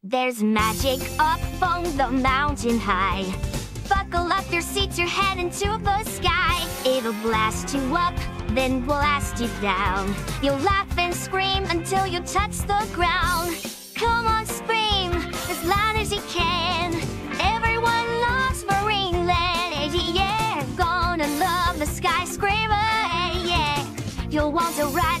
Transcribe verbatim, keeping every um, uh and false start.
There's magic up on the mountain high. Buckle up your seats, you're heading to the sky. It'll blast you up, then blast you down. You'll laugh and scream until you touch the ground. Come on, scream as loud as you can. Everyone loves Marineland, yeah. Gonna love the skyscraper, yeah. You'll want to ride